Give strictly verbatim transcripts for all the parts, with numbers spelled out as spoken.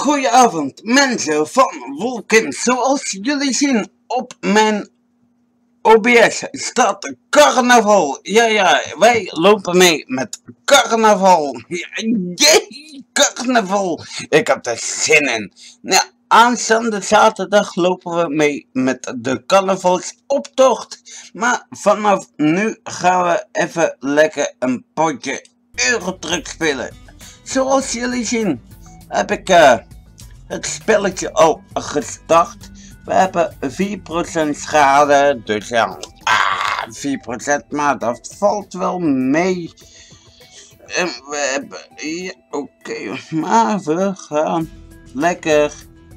Goedenavond mensen van Wolken. Zoals jullie zien op mijn O B S staat carnaval. Ja ja, wij lopen mee met carnaval. Ja, jee, carnaval. Ik heb er zin in. Ja, aanstaande zaterdag lopen we mee met de carnavalsoptocht. Maar vanaf nu gaan we even lekker een potje Eurotruck spelen. Zoals jullie zien heb ik uh, het spelletje al gestart. We hebben vier procent schade, dus ja, ah, vier procent, maar dat valt wel mee. En we hebben, ja, oké, okay, maar we gaan lekker.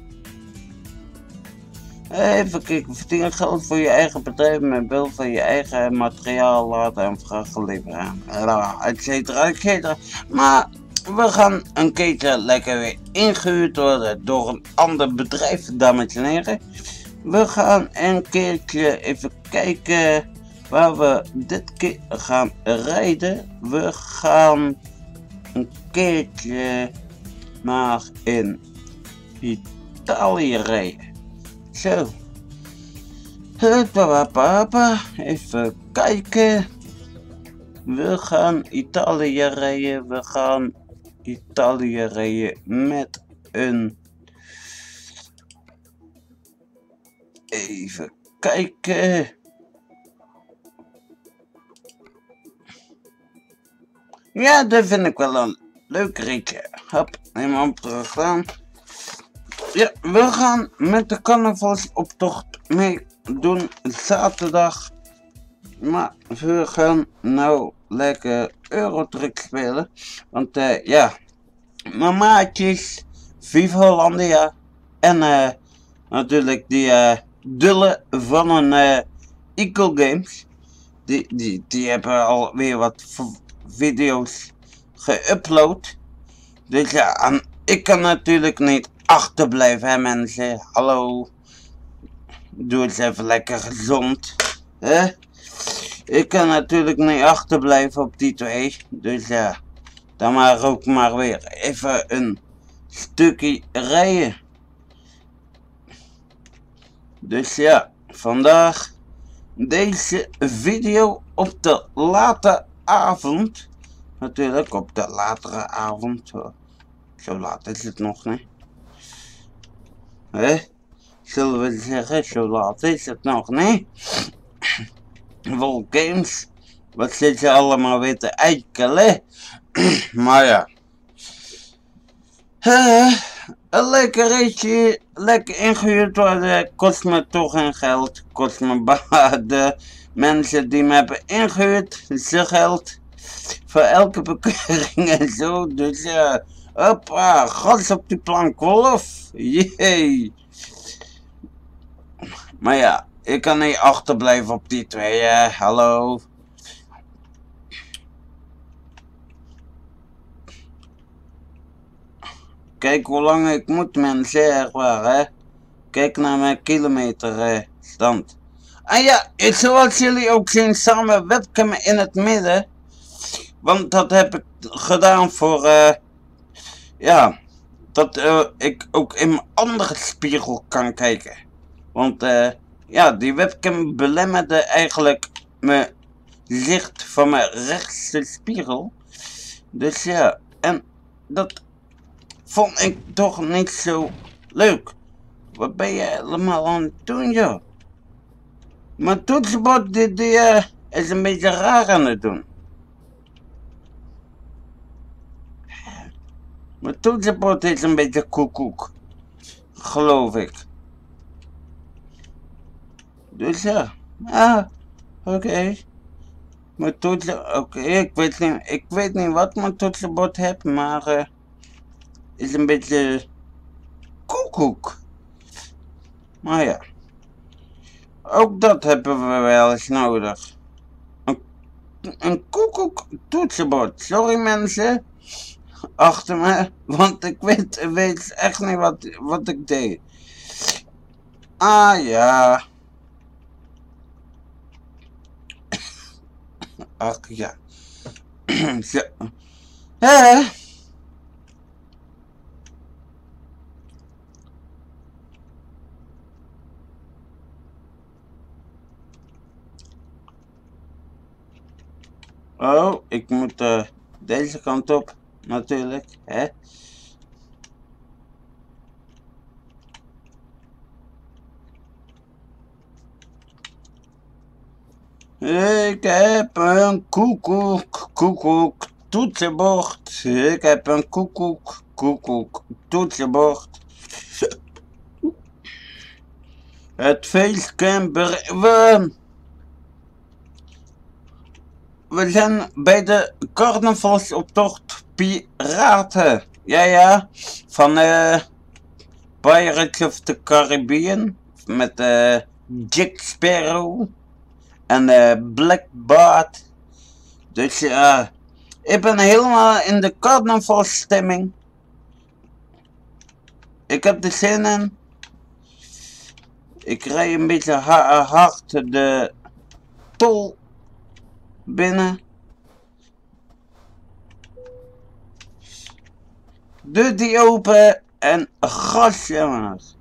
Even kijken, verdien geld voor je eigen bedrijf met behulp van je eigen materiaal laten en vragen leveren, et cetera, et cetera. Maar we gaan een keertje lekker weer ingehuurd worden door een ander bedrijf, dames en heren. We gaan een keertje even kijken waar we dit keer gaan rijden. We gaan een keertje maar in Italië rijden. Zo. Even kijken. We gaan Italië rijden. We gaan Italië rijden met een. Even kijken. Ja, dat vind ik wel een leuk ritje. Hop, helemaal op terug gaan. Ja, we gaan met de carnavalsoptocht mee doen zaterdag. Maar we gaan nou lekker Eurotruck spelen. Want uh, ja, mijn maatjes, Viva Hollandia en uh, natuurlijk die uh, Dulle van een uh, Eagle Games. Die, die, die hebben alweer wat video's geüpload. Dus ja, en ik kan natuurlijk niet achterblijven, hè mensen. Hallo. Doe het even lekker gezond. Hè? Ik kan natuurlijk niet achterblijven op die twee. Dus ja, dan maar ook maar weer even een stukje rijden. Dus ja, vandaag deze video op de late avond. Natuurlijk op de latere avond. Zo laat is het nog niet. Hè? Zullen we zeggen, zo laat is het nog niet. Vol games. Wat zit je allemaal weer te eikelen? Maar ja. Uh, een lekker ritje. Lekker ingehuurd worden. Kost me toch geen geld. Kost me de mensen die me hebben ingehuurd. Zijn geld. Voor elke bekeuring en zo. Dus ja. Uh, hoppa. Gas op die plank. Wolf. Jee. Maar ja. Ik kan niet achterblijven op die twee, hè? Hallo. Kijk hoe lang ik moet, mensen, echt waar, hè? Kijk naar mijn kilometerstand. Eh, en ja, zoals jullie ook zien, samen webcam in het midden. Want dat heb ik gedaan voor, uh, ja, dat uh, ik ook in mijn andere spiegel kan kijken. Want, eh... Uh, ja, die webcam belemmerde eigenlijk mijn zicht van mijn rechtse spiegel. Dus ja, en dat vond ik toch niet zo leuk. Wat ben je helemaal aan het doen, joh? Mijn toetsenbord die, die, uh, is een beetje raar aan het doen. Mijn toetsenbord is een beetje koekoek. Geloof ik. Dus ja, ah, oké. Okay. Mijn toetsen, oké, okay. ik weet niet, ik weet niet wat mijn toetsenbord heeft, maar uh, is een beetje koekoek. Maar ja, ook dat hebben we wel eens nodig. Een, een koekoek toetsenbord, sorry mensen, achter me, want ik weet, weet echt niet wat, wat ik deed. Ah ja. Ach ja. Zo. Eh. Oh, ik moet uh, deze kant op, natuurlijk, hè. Ik heb een koekoek, koekoek, toetsenbord. Ik heb een koekoek, koekoek, toetsenbord. Het feest kan we, we zijn bij de carnavalsoptocht Piraten. Ja, ja, van uh, Pirates of the Caribbean. Met uh, Jack Sparrow en uh, Black Bart. Dus ja, uh, ik ben helemaal in de carnavalsstemming. Ik heb er zin in. Ik rij een beetje hard de tol binnen. Deur die open en gas, jongens.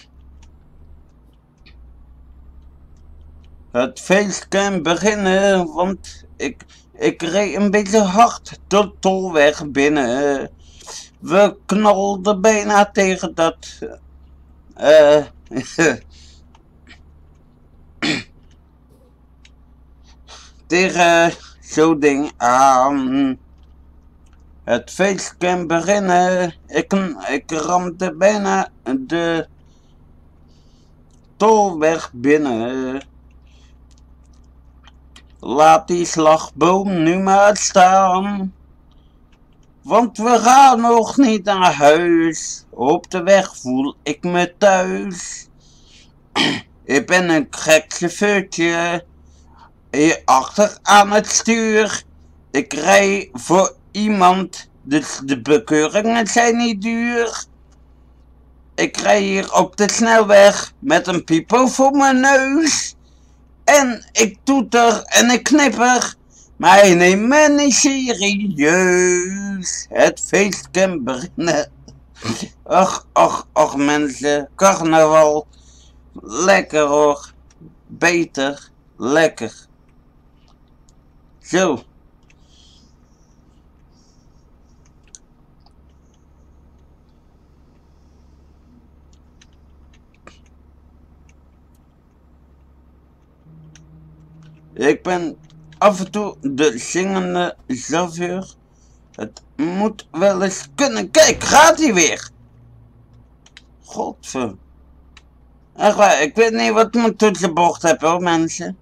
Het feest kan beginnen, want ik, ik reed een beetje hard de tolweg binnen. We knalden bijna tegen dat... Uh, tegen zo'n ding aan. Het feest kan beginnen. Ik, ik ramde bijna de tolweg binnen. Laat die slagboom nu maar staan. Want we gaan nog niet naar huis. Op de weg voel ik me thuis. Ik ben een gek chauffeurtje. Hier achter aan het stuur. Ik rij voor iemand. Dus de bekeuringen zijn niet duur. Ik rij hier op de snelweg met een pipo voor mijn neus. En ik toeter en ik knipper. Maar hij neemt me niet serieus. Het feest kan beginnen. Ach, ach, ach mensen. Carnaval. Lekker hoor. Beter. Lekker. Zo. Ik ben af en toe de zingende chauffeur. Het moet wel eens kunnen. Kijk, gaat hij weer. Godver. Echt waar, ik weet niet wat mijn toetsenbord heb hoor mensen.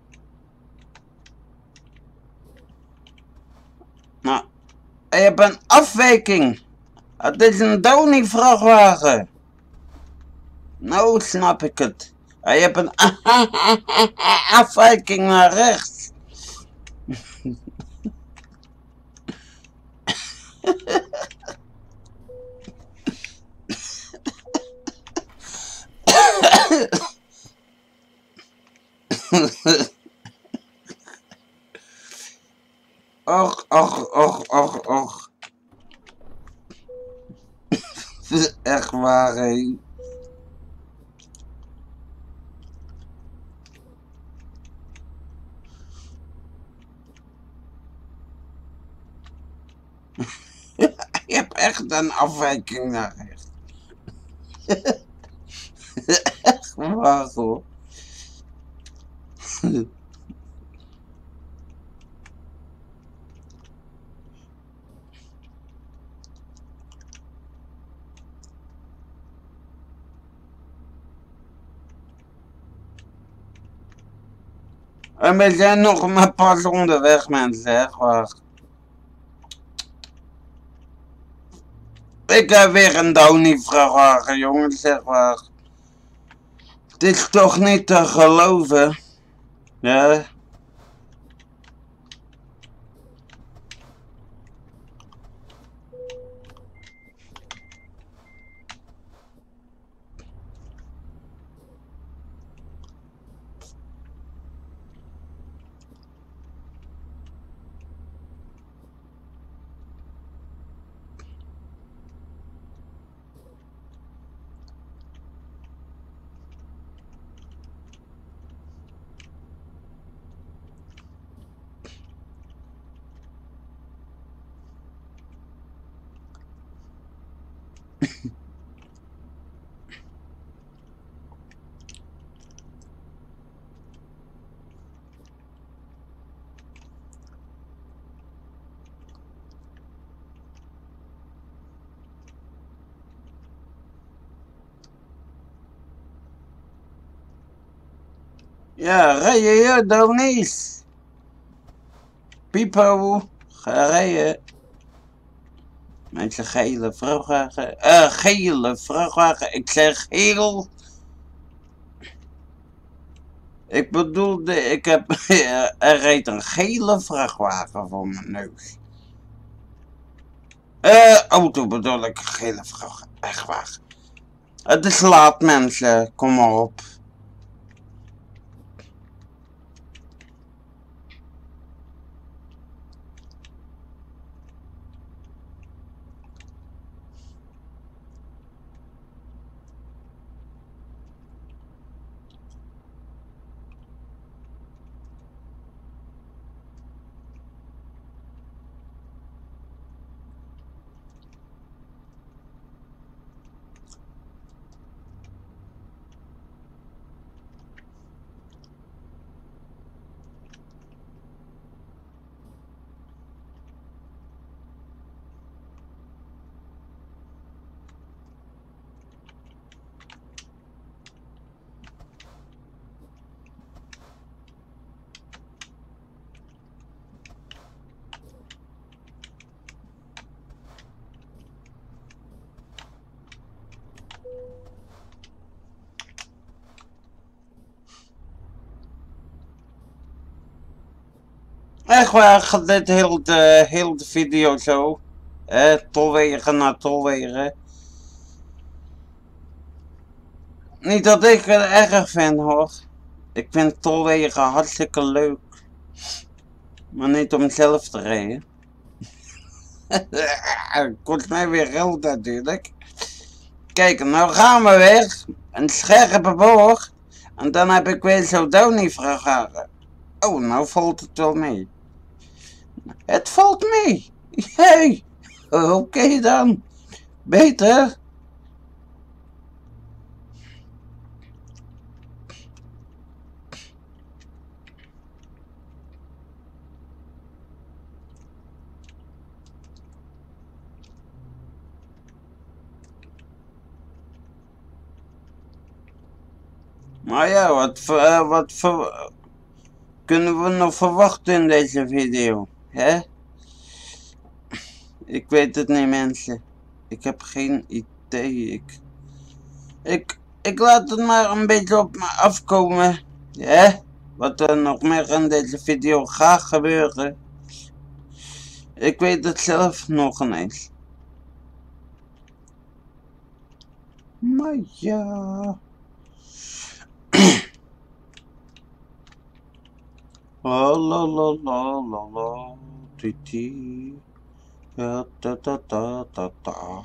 Nou, je hebt een afwijking. Het is een Downy vrachtwagen. Nou snap ik het. Je hebt een afwijking naar rechts. Och, och, och, och, och. Echt waar, hé. Je hebt echt een afwijking naar rechts. Echt waar, hoor. En we zijn nog maar pas onderweg, mensen, echt waar. Ik heb weer een Downy vrachtwagen, jongens, zeg maar. Het is toch niet te geloven. Ja. Ja, rijden je Donies. Pipo, ga rijden. Mensen gele vrachtwagen. Eh, uh, gele vrachtwagen. Ik zeg heel. Ik bedoelde, ik heb. Er reed een gele vrachtwagen voor mijn neus. Eh, uh, auto bedoel ik, een gele vrachtwagen. Het is laat, mensen. Kom maar op. Echt waar, gaat dit heel de, heel de video zo. Eh, tolwegen naar tolwegen. Niet dat ik het erg vind hoor. Ik vind tolwegen hartstikke leuk. Maar niet om zelf te rijden. Kost mij weer geld natuurlijk. Kijk, nou gaan we weer. Een scherpe boog. En dan heb ik weer zo Downy vragen. Oh, nou valt het wel mee. Het valt mee. Hey. Oké okay dan. Beter. Maar ja, wat, uh, wat ver kunnen we nog verwachten in deze video, hè? Ik weet het niet, mensen. Ik heb geen idee. Ik, ik, ik laat het maar een beetje op me afkomen, hè? Wat er nog meer in deze video gaat gebeuren. Ik weet het zelf nog ineens. Maar ja... La la la la la la, titi, ja ta ta ta ta ta.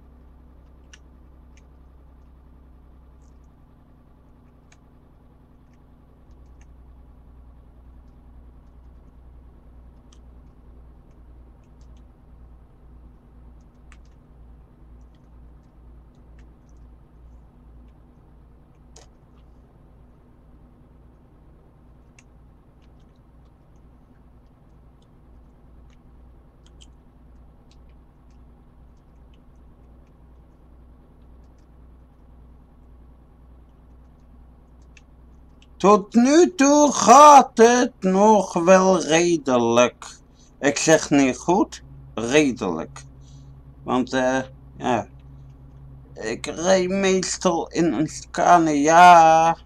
Tot nu toe gaat het nog wel redelijk. Ik zeg niet goed, redelijk. Want eh, uh, ja, ik rijd meestal in een Scania.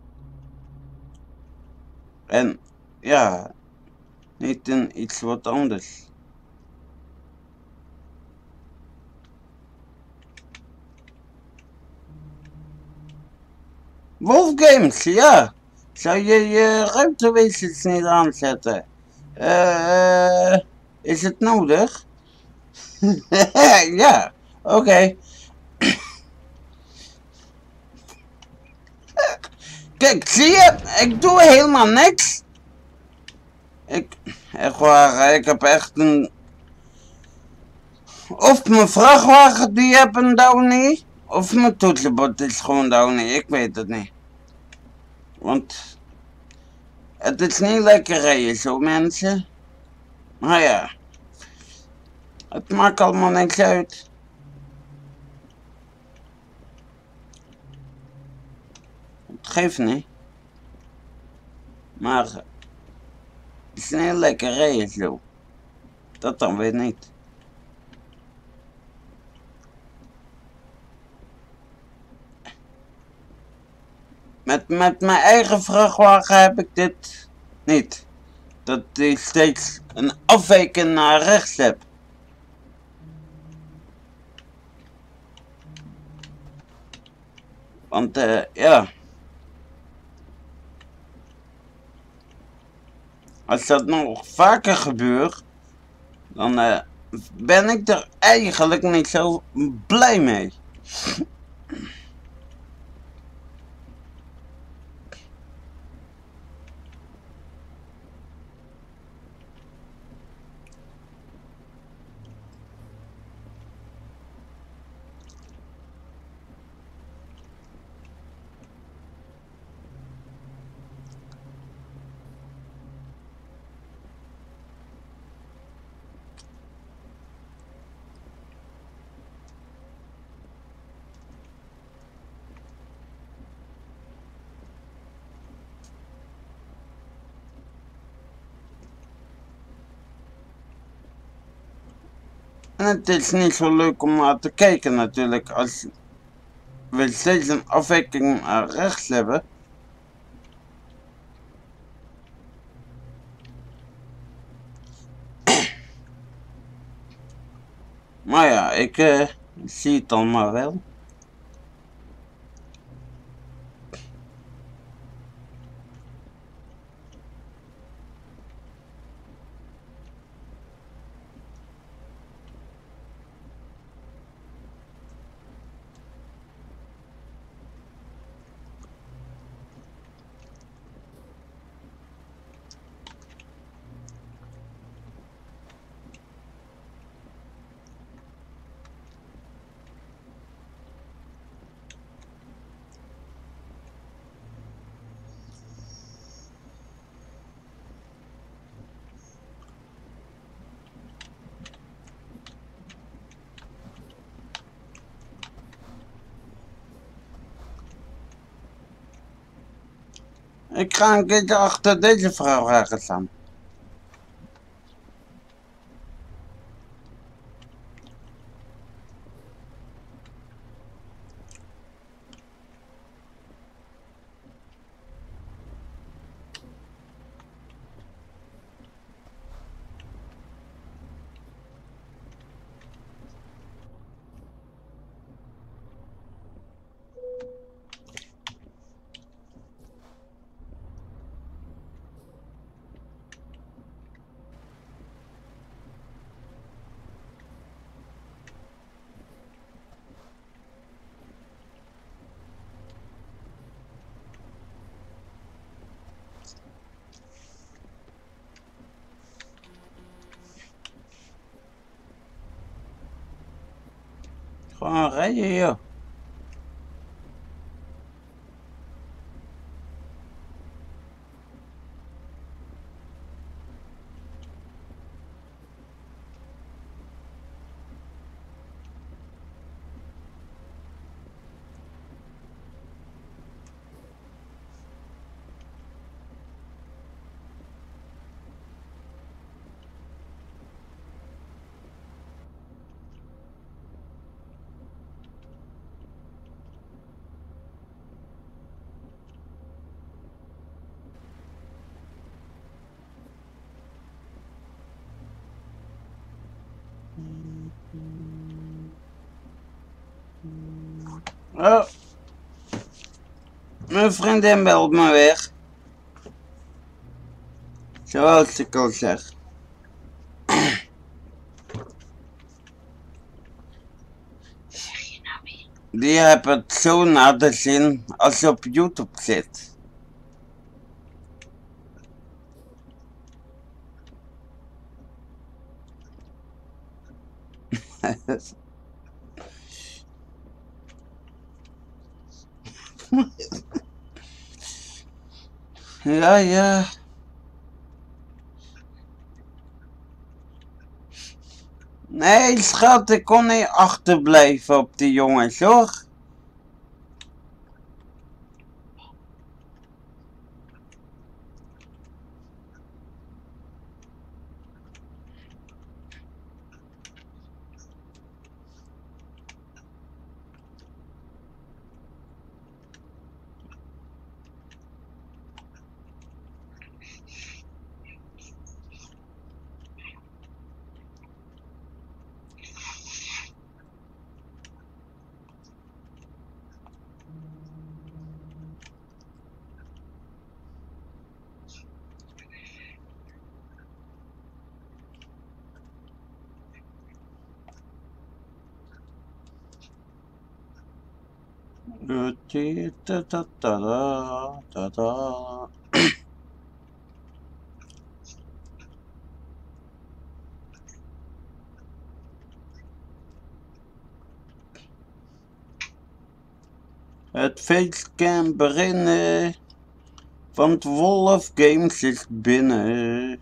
En ja, niet in iets wat anders. Wolfgames, ja. Zou je je ruimtewezens niet aanzetten? Uh, is het nodig? Ja, oké. Okay. Kijk, zie je? Ik doe helemaal niks. Ik, echt waar, ik heb echt een Of mijn vrachtwagen die hebben een downie, of mijn toetsenbord is gewoon downie, ik weet het niet. Want het is niet lekker rijden zo mensen. Maar ja, het maakt allemaal niks uit. Het geeft niet. Maar het is niet lekker rijden zo. Dat dan weer niet. Met, met mijn eigen vrachtwagen heb ik dit niet. Dat ik steeds een afwijking naar rechts heb. Want uh, ja. Als dat nog vaker gebeurt, dan uh, ben ik er eigenlijk niet zo blij mee. En het is niet zo leuk om naar te kijken natuurlijk, als we steeds een afwijking naar rechts hebben. Maar ja, ik uh, zie het dan maar wel. Ik ga een keertje achter deze vrachtwagen staan. Gewoon rijden joh. Oh, mijn vriendin belt me weer. Zoals ik al zeg. Die hebben het zo naar de zin als je op YouTube zit. Ja, ja. Nee, schat, ik kon niet achterblijven op die jongens, hoor. Het feest kan beginnen, want Wolf Games is binnen.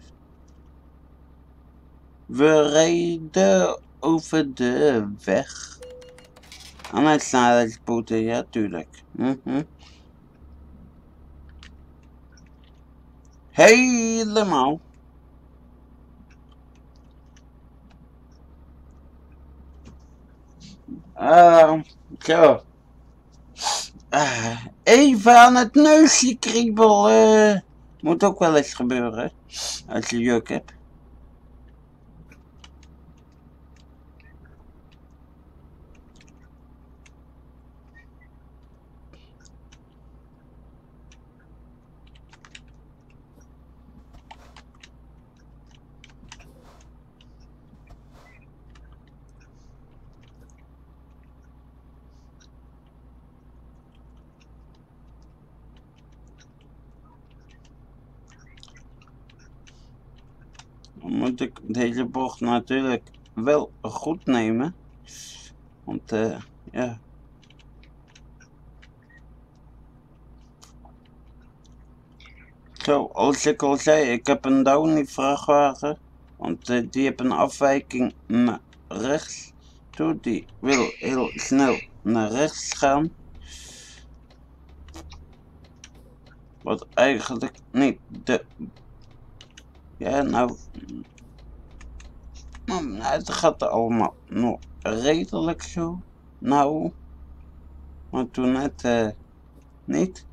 We rijden over de weg. En met snelheidsboete, ja tuurlijk. Mm-hmm. Helemaal. Uh, zo. Uh, even aan het neusje kriebelen. Uh, moet ook wel eens gebeuren. Als je juk hebt. Dan moet ik deze bocht natuurlijk wel goed nemen. Want uh, ja. Zo, als ik al zei, ik heb een Downy vrachtwagen. Want uh, die heeft een afwijking naar rechts toe. Die wil heel snel naar rechts gaan. Wat eigenlijk niet de... Ja, nou... nou het gaat allemaal nog redelijk zo. Nou... Maar toen net uh, niet.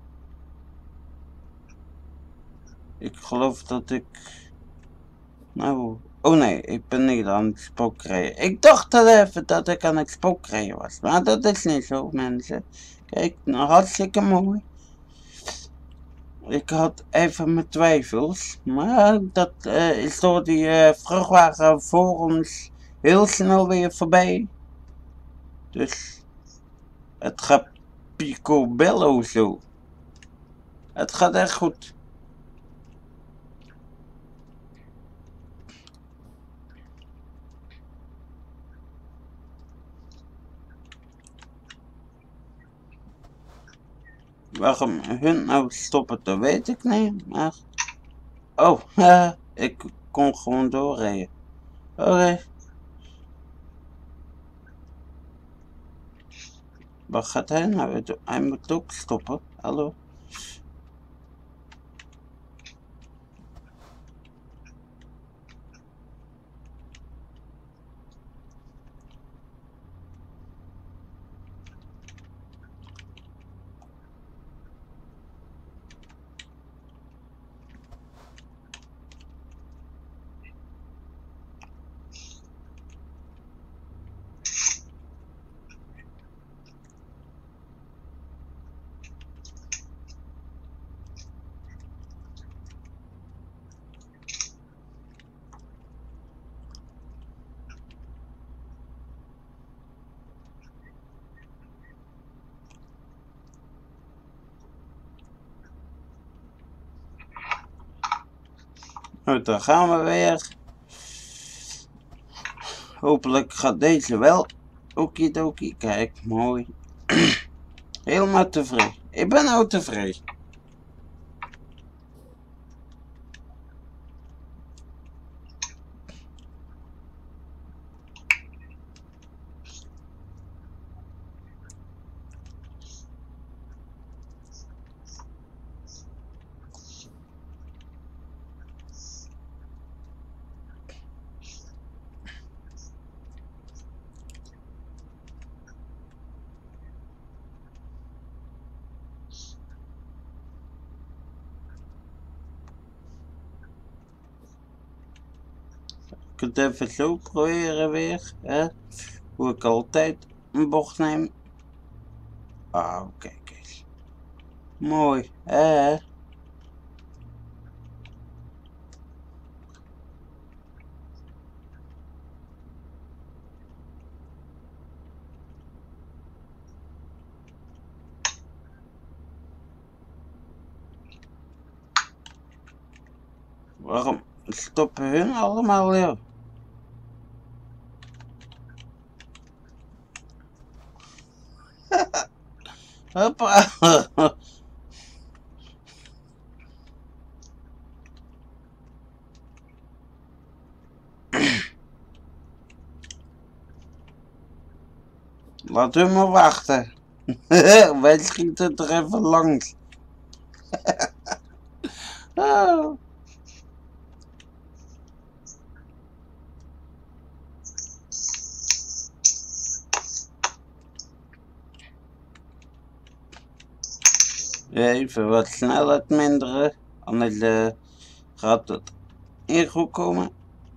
Ik geloof dat ik... Nou... Oh nee, ik ben niet aan het spookrijden. Ik dacht dat even dat ik aan het spookrijden was. Maar dat is niet zo, mensen. Kijk, nou hartstikke mooi. Ik had even mijn twijfels. Maar dat uh, is door die uh, vrachtwagen voor ons heel snel weer voorbij. Dus... Het gaat picobello zo. Het gaat echt goed. Waarom hun nou stoppen, dat weet ik niet, maar... Oh, uh, ik kon gewoon doorrijden. Oké. Okay. Wat gaat hij nou? Hij moet ook stoppen. Hallo? Nou, daar gaan we weer. Hopelijk gaat deze wel. Okidoki, kijk, mooi. Helemaal tevreden. Ik ben nou tevreden. Ik het even zo proberen weer, hè? Hoe ik altijd een bocht neem. Ah, kijk eens. Mooi, hè? Waarom stoppen hun allemaal weer? Hoppa. Laat u maar wachten. Wij schieten er even langs. Oh. Even wat snelheid minderen, anders uh, gaat het hier goed komen.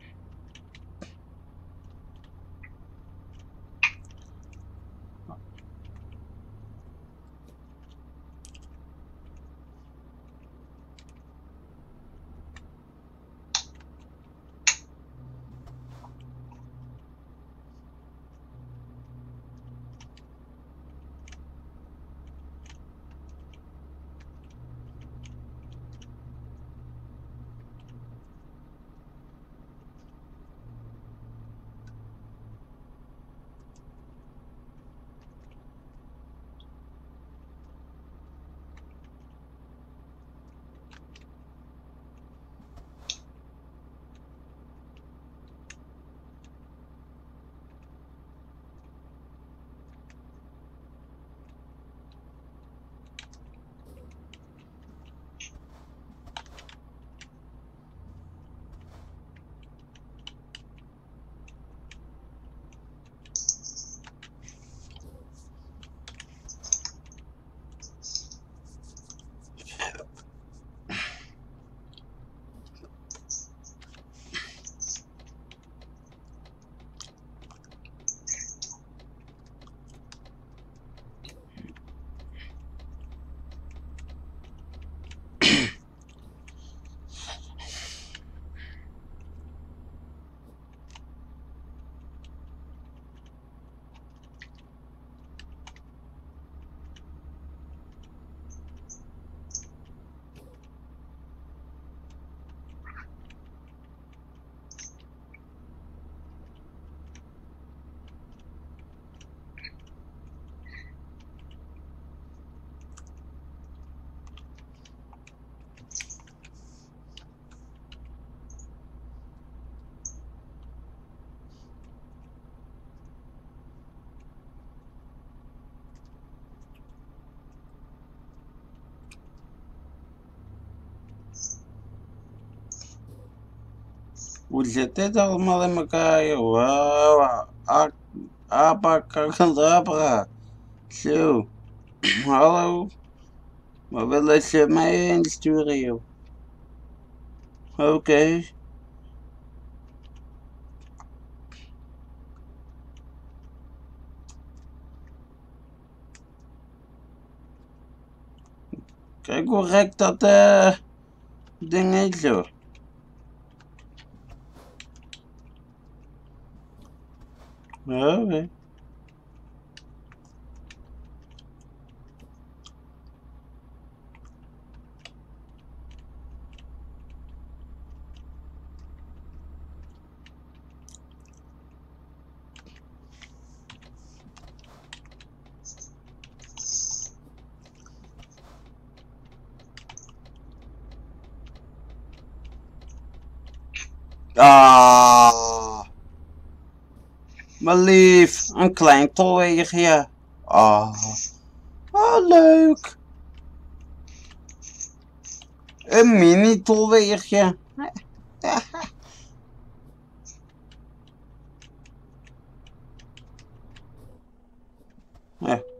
Hoe zit dit allemaal in elkaar, joh? Wow, abacadabra. Zo, hallo? Waar willen ze mij heen sturen, joh? Oké. Okay. Kijk hoe gek dat uh, ding is, joh. Oké. Okay. Ah, maar lief, een klein tolweegje. Ah, ah, leuk. Een mini tolweegje. Ja.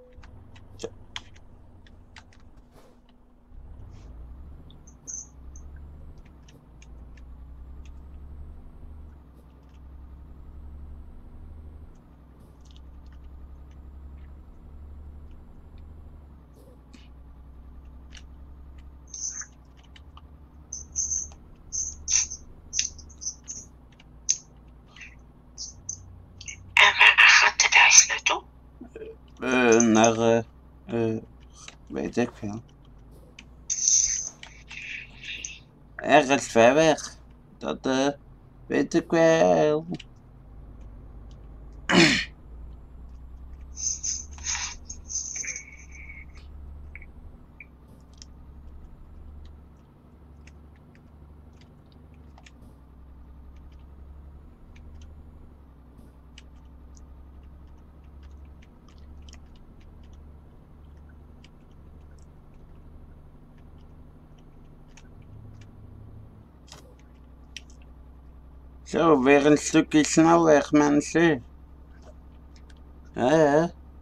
En waar gaat de reis naartoe? Uh, naar, uh, uh, weet ik veel. Ergens ver weg. Dat uh, weet ik wel. Zo, weer een stukje snelweg, mensen. Hè?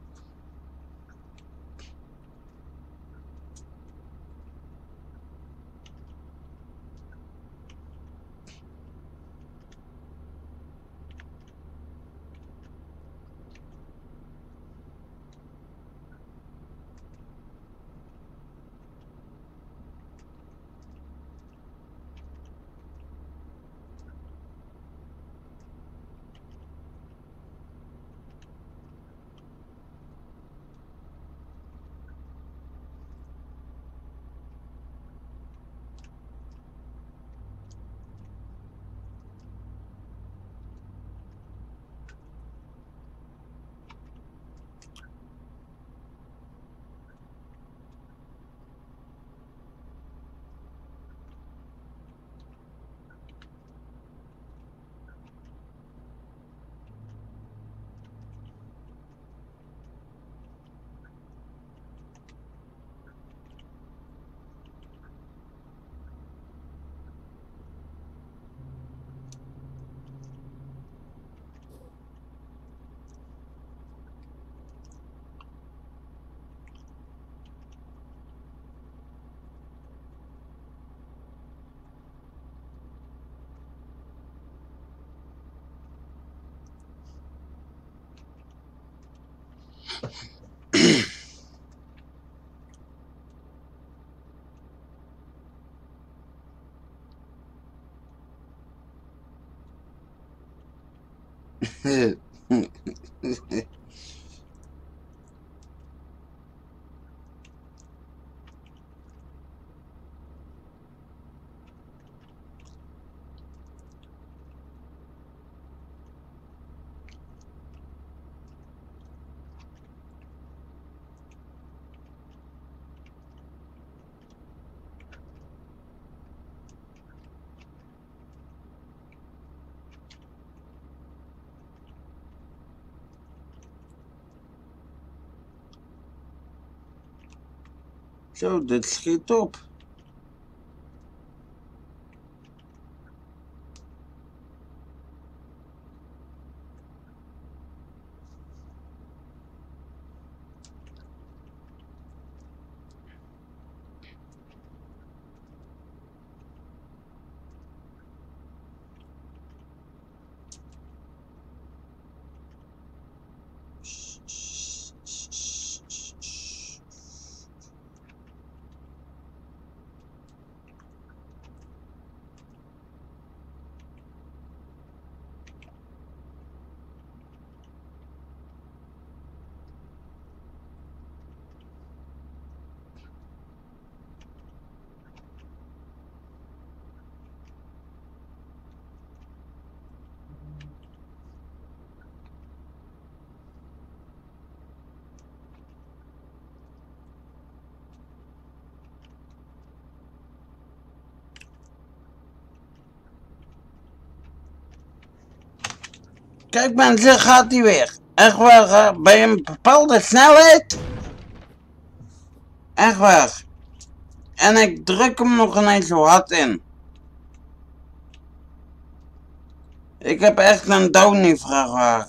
Zo, dit schiet op. Kijk mensen, gaat hij weer. Echt waar, hè? Bij een bepaalde snelheid. Echt waar. En ik druk hem nog ineens zo hard in. Ik heb echt een Downy vrachtwagen.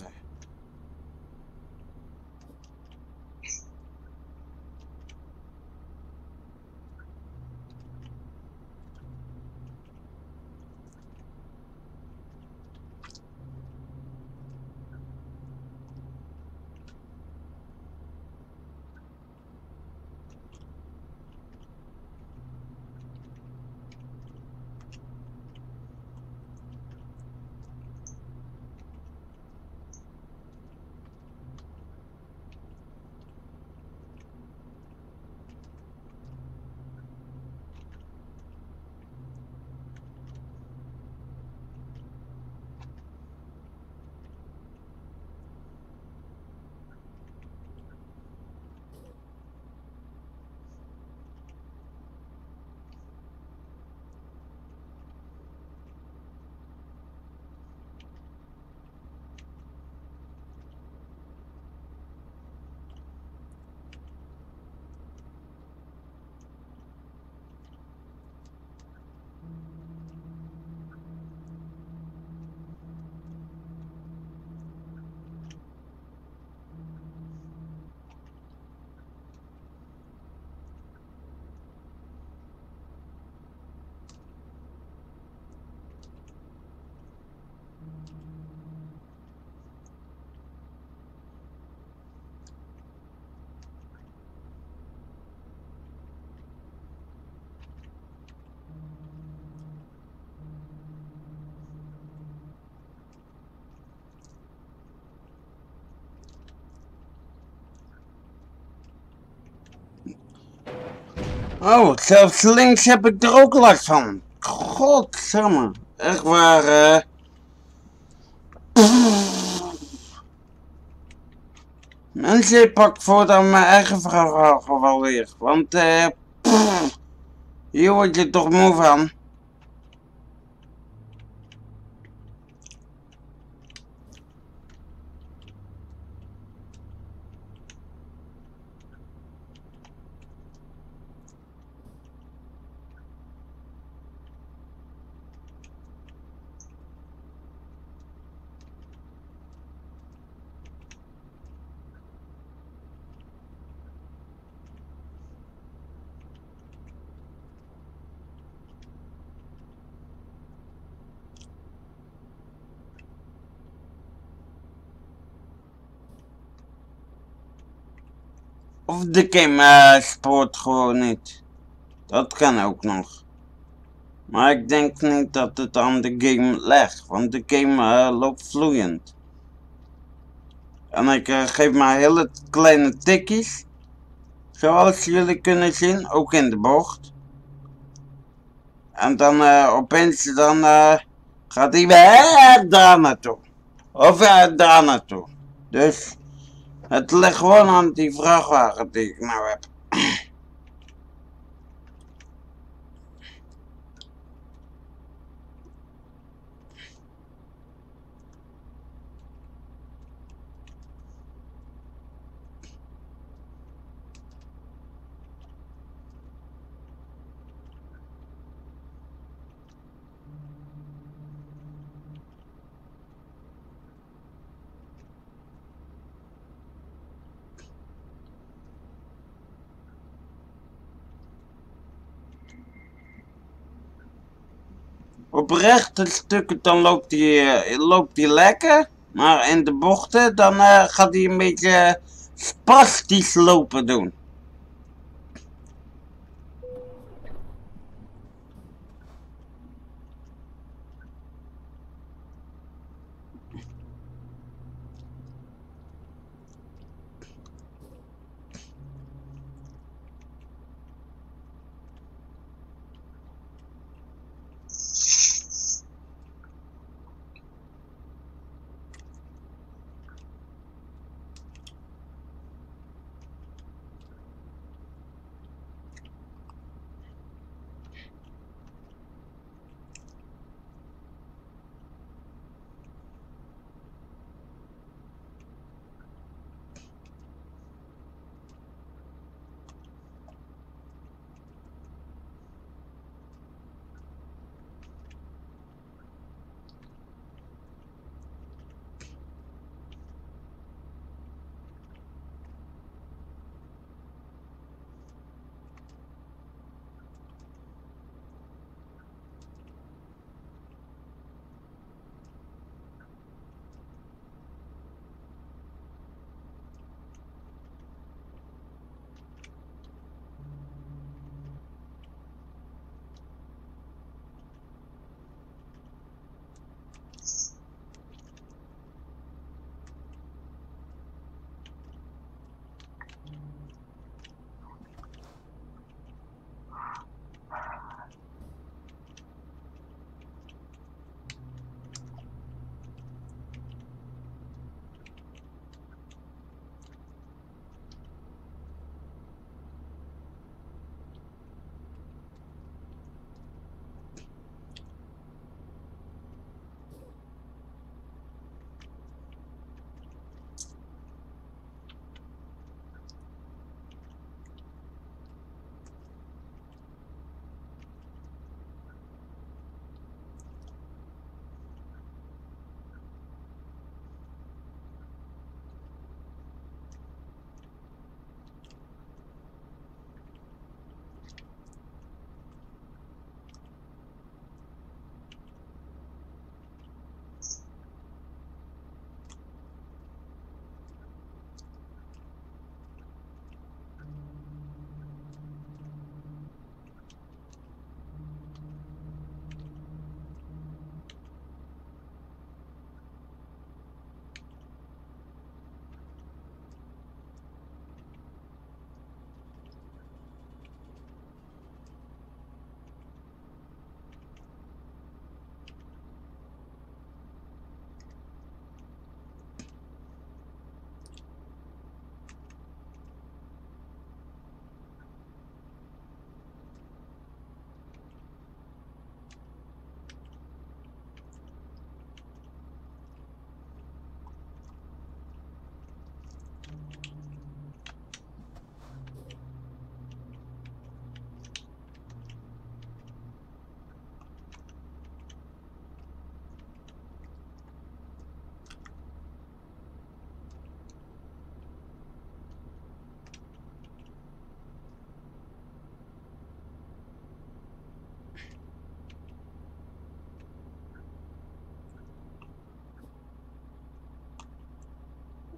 Oh, zelfs links heb ik er ook last van. Godsamme. Echt waar, eh. Mensen, ik pak voortaan mijn eigen vrachtwagen wel weer. Want, eh. Pff, hier word je toch moe van. Of de game uh, spoort gewoon niet. Dat kan ook nog. Maar ik denk niet dat het aan de game ligt. Want de game uh, loopt vloeiend. En ik uh, geef maar hele kleine tikjes. Zoals jullie kunnen zien. Ook in de bocht. En dan uh, opeens dan uh, gaat hij weer daar naartoe. Of uh, daar naartoe. Dus het ligt gewoon aan die vrachtwagen die ik nou heb. Op rechte stukken dan loopt hij, uh, loopt hij lekker. Maar in de bochten dan uh, gaat hij een beetje spastisch lopen doen.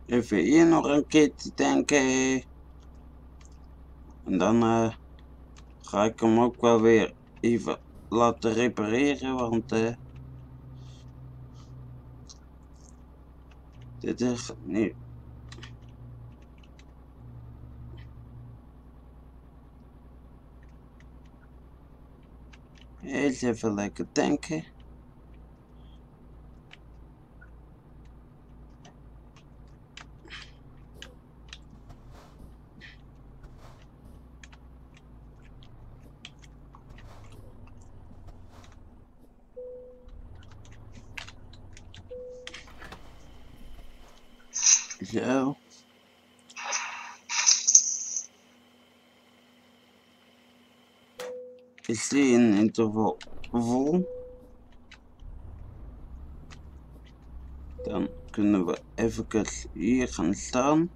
Even hier nog een keertje tanken. En dan uh, ga ik hem ook wel weer even laten repareren, want uh, dit is niet. Eens even lekker tanken. Zo. Is die in interval vol? Dan kunnen we even hier gaan staan.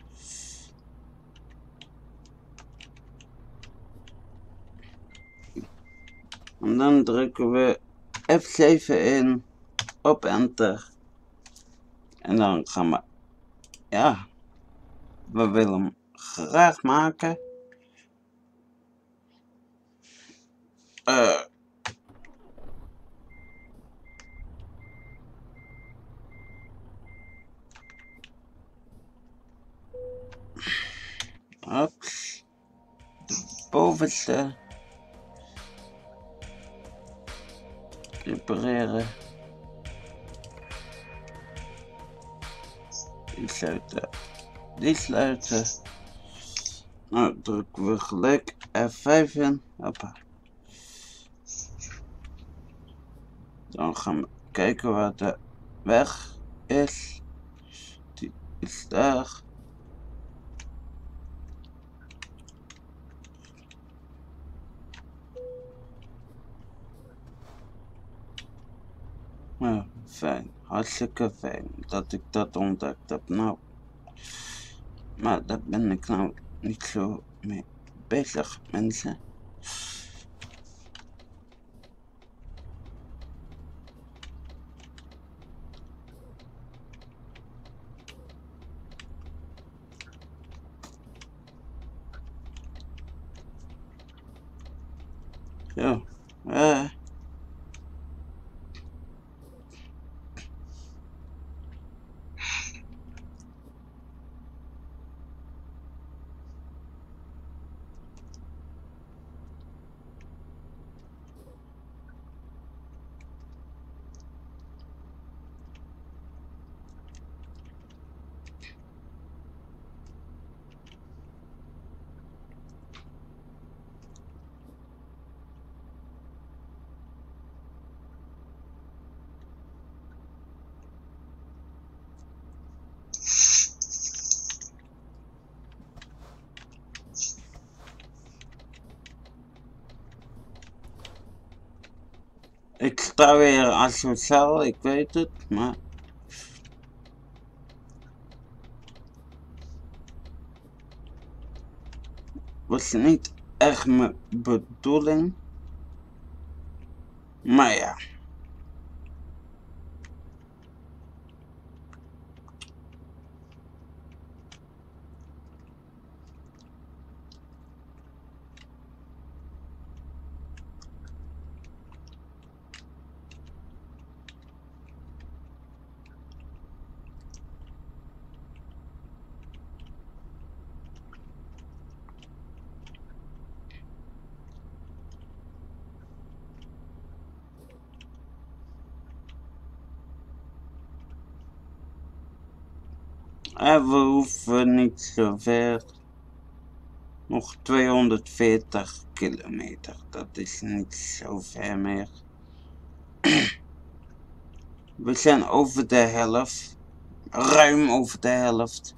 En dan drukken we F zeven in op enter. En dan gaan we, ja, we willen hem graag maken. Uh, Ups. De bovenste. Repareren. Die sluiten. Die sluiten. Nou, drukken we gelijk F vijf in. Hoppa. Dan gaan we kijken waar de weg is. Die is daar. Nou, fijn. Hartstikke fijn dat ik dat ontdekt heb. Nou, maar daar ben ik nou niet zo mee bezig, mensen. Zo, eh. Ik sta weer asociaal, ik weet het, maar... Was niet echt mijn bedoeling. Maar ja. En we hoeven niet zo ver. Nog tweehonderdveertig kilometer. Dat is niet zo ver meer. We zijn over de helft. Ruim over de helft.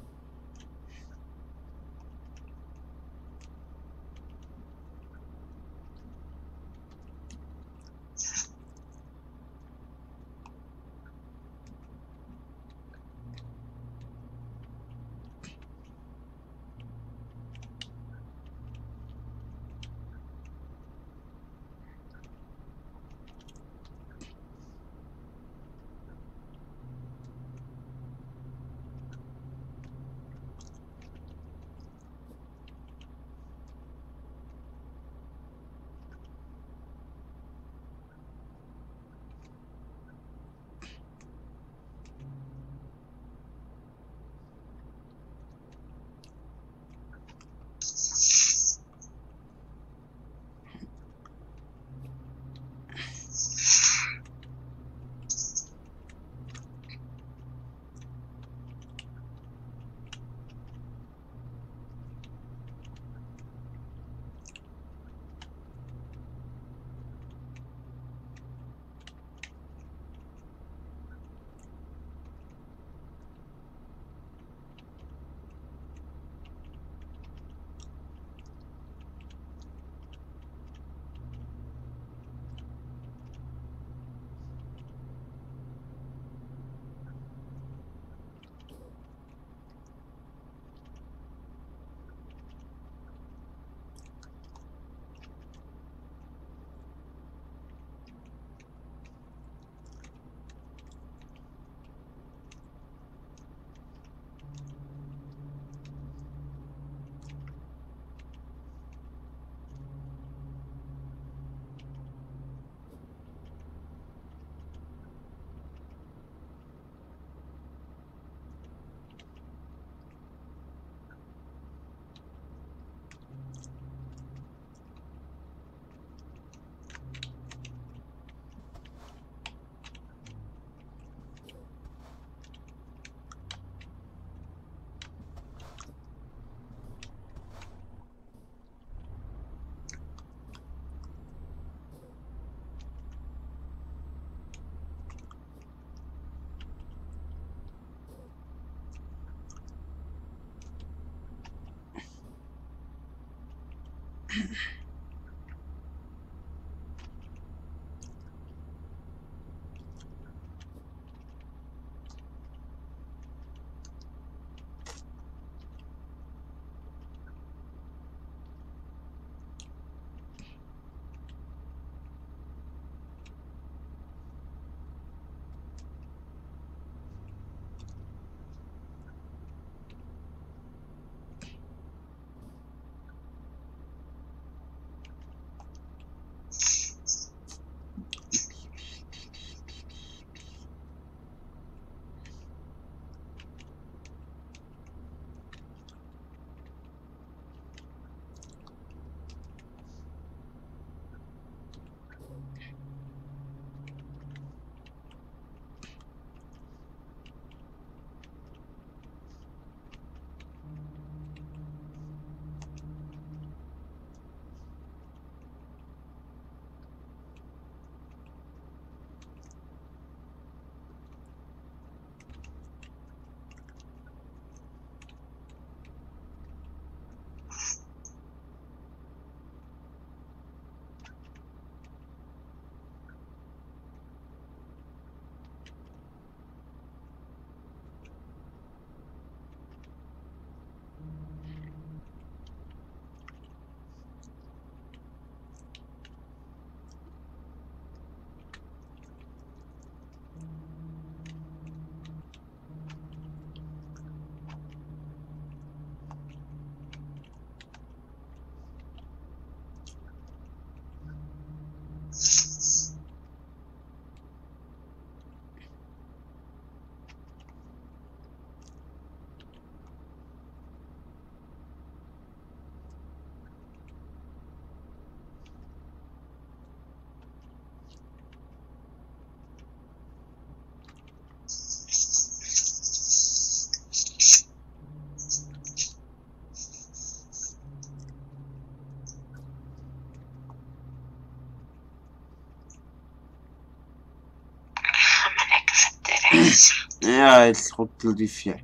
Ja, het is goed, liefje.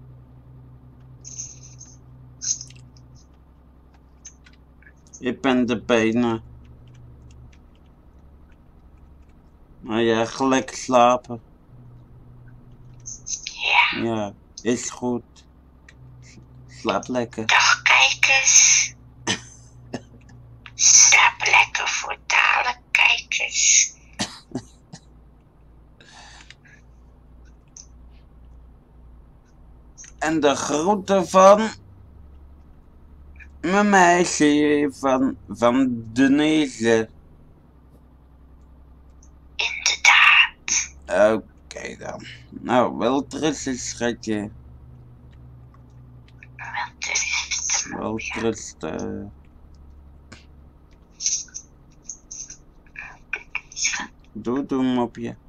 Ik ben er bijna. Maar ja, gelijk slapen. Ja. Ja, is goed. Slaap lekker. Dag kijkers. Slaap lekker voor dadelijk kijkers. En de groeten van mijn meisje van, van Denise. Inderdaad. Oké okay dan. Nou, wel rusten, schatje. Wel rusten. Doe, doe hem op je.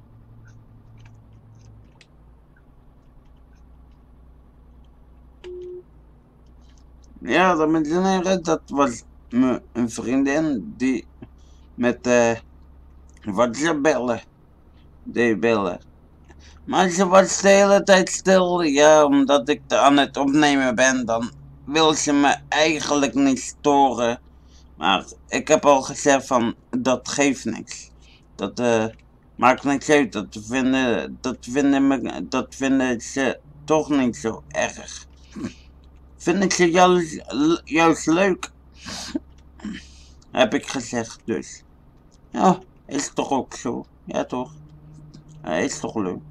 Ja, dat met herinneren, dat was me een vriendin die met eh uh, wat ze bellen. Die bellen. Maar ze was de hele tijd stil, ja, omdat ik aan het opnemen ben, dan wil ze me eigenlijk niet storen. Maar ik heb al gezegd van, dat geeft niks. Dat uh, maakt niks uit, dat vinden, dat, vinden me, dat vinden ze toch niet zo erg. Vind ik ze juist, juist leuk, heb ik gezegd dus. Ja, is toch ook zo, ja toch? Ja, is toch leuk.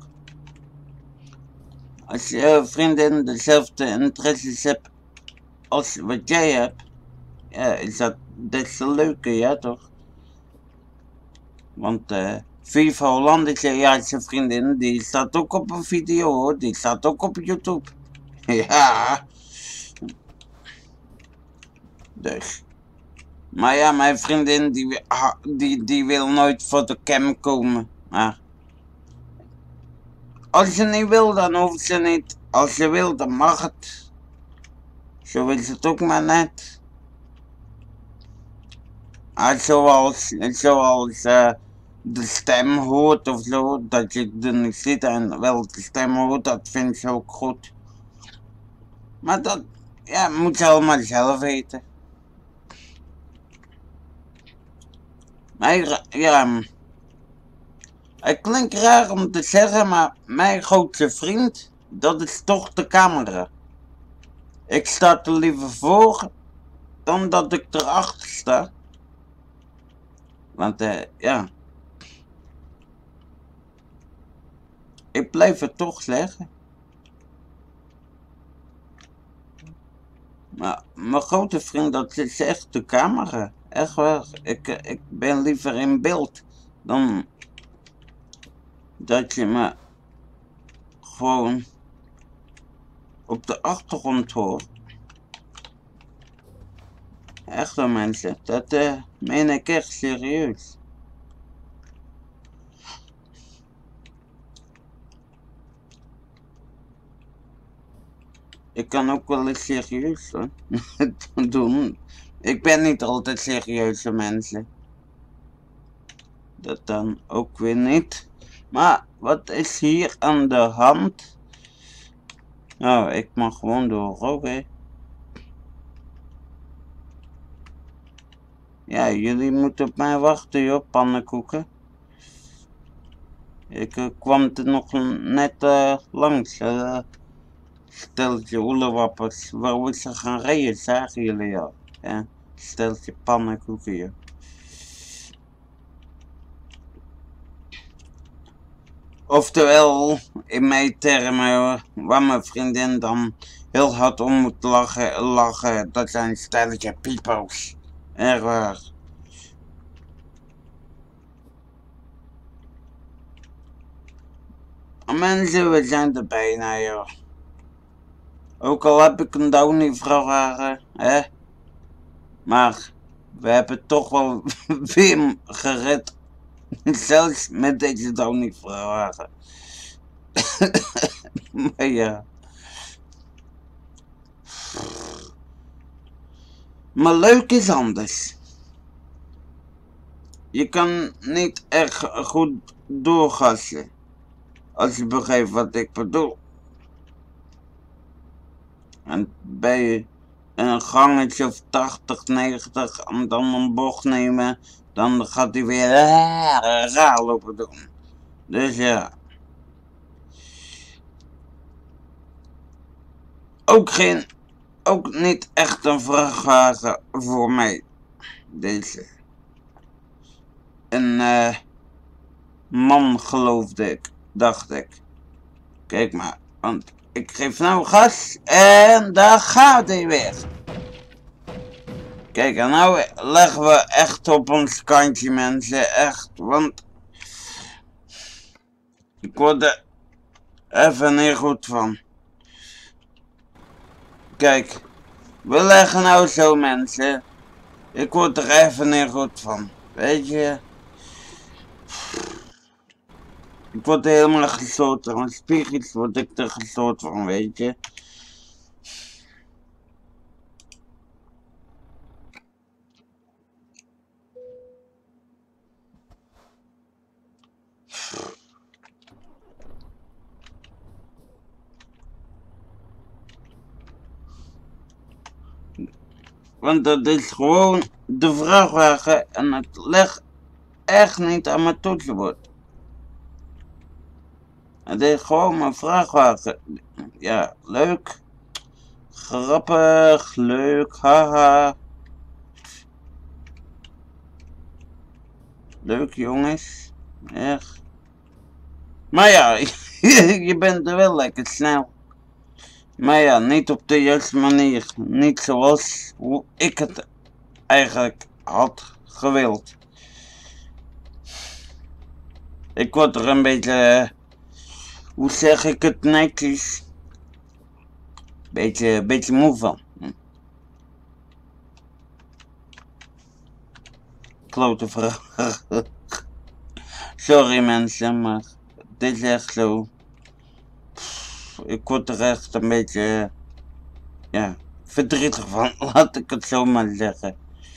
Als je vriendin dezelfde interesses hebt als wat jij hebt, ja, is dat des te leuker, ja toch? Want uh, Viva Hollandische, ja, zijn vriendin, die staat ook op een video hoor, die staat ook op YouTube. Ja. Dus. Maar ja, mijn vriendin, die, die, die wil nooit voor de cam komen. Maar als ze niet wil, dan hoeft ze niet. Als ze wil, dan mag het. Zo is het ook maar net. Maar zoals, zoals uh, de stem hoort of zo, dat je er niet ziet en wel de stem hoort, dat vind ze ook goed. Maar dat, ja, moet ze allemaal zelf weten. Mijn, ja, het klinkt raar om te zeggen, maar mijn grootste vriend, dat is toch de camera. Ik sta er liever voor dan dat ik erachter sta. Want uh, ja, ik blijf het toch zeggen. Maar mijn grote vriend, dat is echt de camera. Echt waar. Ik, ik ben liever in beeld dan dat je me gewoon op de achtergrond hoort. Echt hoor mensen, dat uh, meen ik echt serieus. Ik kan ook wel eens serieus hoor. doen. Ik ben niet altijd serieuze mensen. Dat dan ook weer niet. Maar wat is hier aan de hand? Nou, ik mag gewoon door, oké. Okay. Ja, jullie moeten op mij wachten joh, pannenkoeken. Ik uh, kwam er nog net uh, langs. Uh, steltje oelewappers. Waar we ze gaan rijden, zagen jullie al. Ja, steltje pannenkoeken joh. Oftewel, in mijn termen, waar mijn vriendin dan heel hard om moet lachen, lachen dat zijn stelletje piepo's. Erg waar. Mensen, we zijn er bijna joh. Ook al heb ik een Downey-vrachtwagen, hè. Maar, we hebben toch wel weer gered. Zelfs met deze Downey-vrachtwagen. Maar ja. Maar leuk is anders. Je kan niet echt goed doorgassen. Als je begrijpt wat ik bedoel. En bij een gangetje of tachtig, negentig en dan een bocht nemen, dan gaat hij weer raar lopen doen. Dus ja. Ook geen, ook niet echt een vrachtwagen voor mij. Deze. Een uh, man geloofde ik, dacht ik. Kijk maar, want ik geef nou gas en daar gaat hij weer. Kijk, en nou leggen we echt op ons kantje mensen, echt, want ik word er even niet goed van. Kijk, we leggen nou zo mensen, ik word er even niet goed van, weet je. Ik word er helemaal gestoord van, spiegels word ik er gestoord van, weet je. Want dat is gewoon de vrachtwagen en het ligt echt niet aan mijn toetsenbord. Het is gewoon mijn vrachtwagen. Ja, leuk. Grappig, leuk, haha. Leuk jongens. Echt. Maar ja, je bent er wel lekker snel. Maar ja, niet op de juiste manier. Niet zoals hoe ik het eigenlijk had gewild. Ik word er een beetje, hoe zeg ik het netjes, beetje, beetje moe van. Klote vraag. Sorry mensen, maar dit is echt zo. Ik word er echt een beetje, ja, verdrietig van, laat ik het zo maar zeggen.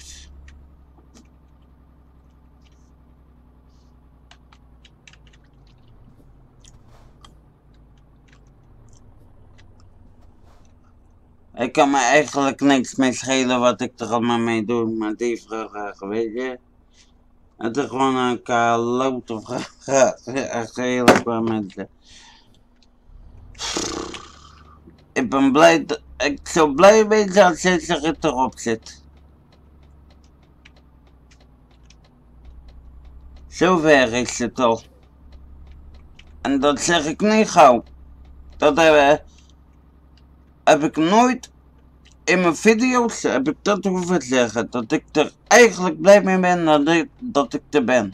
Ik kan me eigenlijk niks meer schelen wat ik er allemaal mee doe, maar die vragen, weet je. Het is gewoon een kalote vraag. Echt heel paar mensen. Ik ben blij dat ik zou blij wezen als deze rit erop zit. Zover is het al. En dat zeg ik niet gauw. Dat heb, heb ik nooit in mijn video's heb ik dat hoeven zeggen. Dat ik er eigenlijk blij mee ben dat ik, dat ik er ben.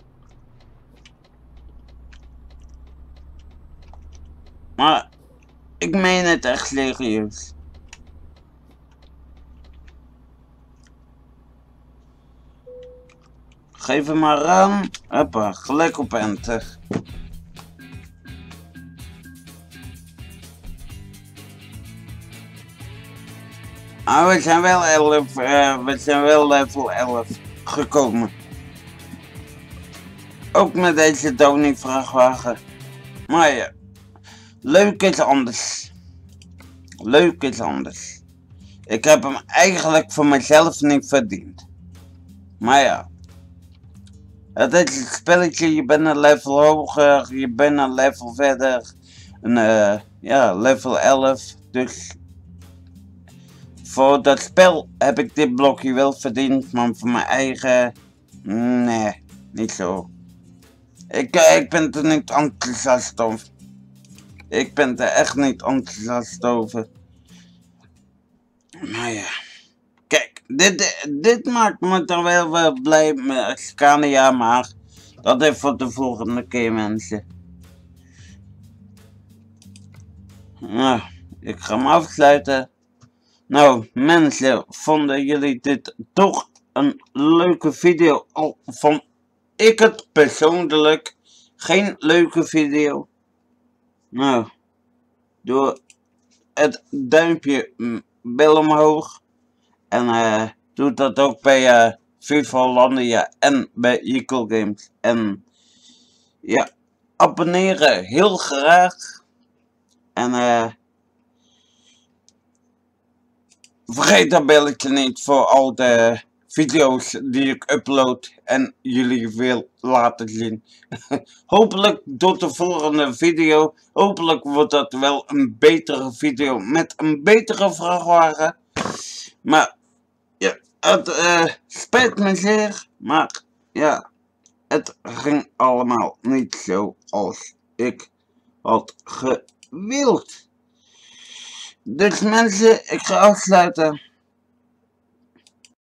Maar ik meen het echt serieus. Geef hem maar aan. Hoppa, gelijk op enter. Ah, we zijn wel elf, uh, we zijn wel level elf gekomen. Ook met deze Tony vrachtwagen. Maar ja, leuk is anders. Leuk is anders. Ik heb hem eigenlijk voor mezelf niet verdiend. Maar ja. Het is een spelletje, je bent een level hoger, je bent een level verder. En uh, ja, level elf. Dus voor dat spel heb ik dit blokje wel verdiend, maar voor mijn eigen, nee, niet zo. Ik, ik ben er niet enthousiast over. Ik ben er echt niet enthousiast over. Maar ja. Kijk, dit, dit maakt me er wel wel blij met Scania, maar dat is voor de volgende keer, mensen. Nou, ik ga hem afsluiten. Nou, mensen, vonden jullie dit toch een leuke video? Al vond ik het persoonlijk geen leuke video. Nou, doe het duimpje bel omhoog. En uh, doe dat ook bij uh, FIFA Hollandia en bij Eagle Games. En ja, abonneren heel graag. En uh, vergeet dat belletje niet voor al de video's die ik upload en jullie wil laten zien. Hopelijk tot de volgende video. Hopelijk wordt dat wel een betere video met een betere vrachtwagen. Maar ja, het uh, spijt me zeer, maar ja, het ging allemaal niet zo als ik had gewild. Dus mensen, ik ga afsluiten.